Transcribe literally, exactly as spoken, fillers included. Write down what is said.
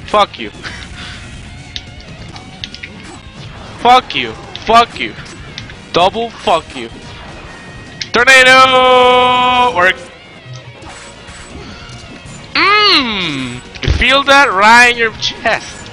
Fuck you. Fuck you. Fuck you. Double fuck you. Tornado! Work. Mmm! You feel that right in your chest.